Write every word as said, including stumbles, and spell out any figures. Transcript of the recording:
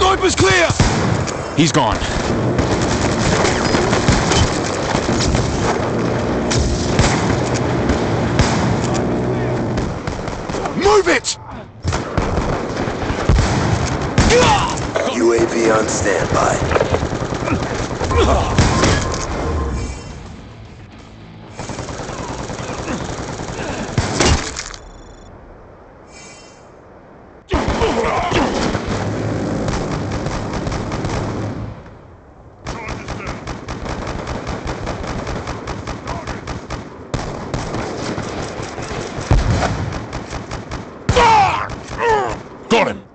Sniper's clear! He's gone. Move it! U A V on standby. Got him!